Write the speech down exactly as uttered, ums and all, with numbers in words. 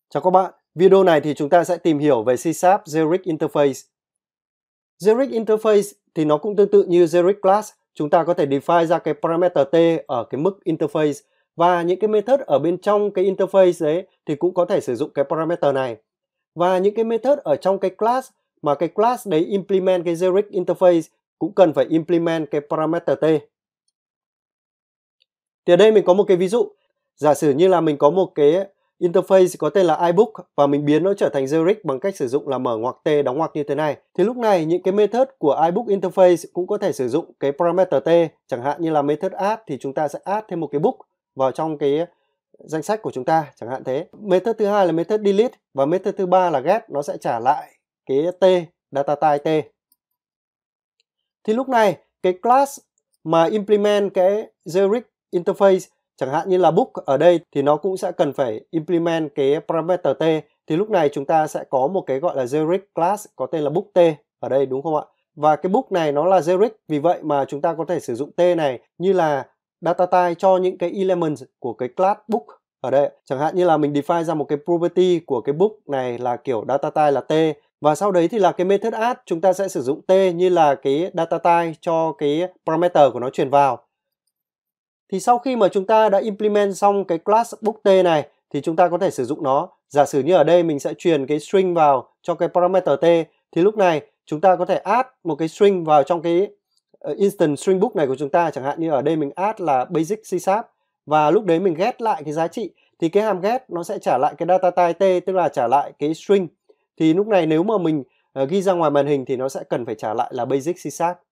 Chào các bạn, video này thì chúng ta sẽ tìm hiểu về C Sharp Generic Interface. Generic Interface thì nó cũng tương tự như Generic Class, chúng ta có thể define ra cái parameter t ở cái mức interface và những cái method ở bên trong cái interface đấy thì cũng có thể sử dụng cái parameter này. Và những cái method ở trong cái class mà cái class đấy implement cái Generic Interface cũng cần phải implement cái parameter t. Thì ở đây mình có một cái ví dụ, giả sử như là mình có một cái interface có tên là iBook và mình biến nó trở thành generic bằng cách sử dụng là mở ngoặc t đóng ngoặc như thế này. Thì lúc này những cái method của iBook interface cũng có thể sử dụng cái parameter t, chẳng hạn như là method add thì chúng ta sẽ add thêm một cái book vào trong cái danh sách của chúng ta, chẳng hạn thế. Method thứ hai là method delete và method thứ ba là get, nó sẽ trả lại cái t, data type t. Thì lúc này cái class mà implement cái generic interface chẳng hạn như là book ở đây thì nó cũng sẽ cần phải implement cái parameter t. Thì lúc này chúng ta sẽ có một cái gọi là generic class có tên là book t ở đây, đúng không ạ? Và cái book này nó là generic, vì vậy mà chúng ta có thể sử dụng t này như là data type cho những cái elements của cái class book ở đây. Chẳng hạn như là mình define ra một cái property của cái book này là kiểu data type là t, và sau đấy thì là cái method add chúng ta sẽ sử dụng t như là cái data type cho cái parameter của nó truyền vào. Thì sau khi mà chúng ta đã implement xong cái class book t này thì chúng ta có thể sử dụng nó. Giả sử như ở đây mình sẽ truyền cái string vào cho cái parameter t, thì lúc này chúng ta có thể add một cái string vào trong cái instant string book này của chúng ta. Chẳng hạn như ở đây mình add là basic C Sharp và lúc đấy mình get lại cái giá trị thì cái hàm get nó sẽ trả lại cái data type t, tức là trả lại cái string. Thì lúc này nếu mà mình ghi ra ngoài màn hình thì nó sẽ cần phải trả lại là basic C Sharp.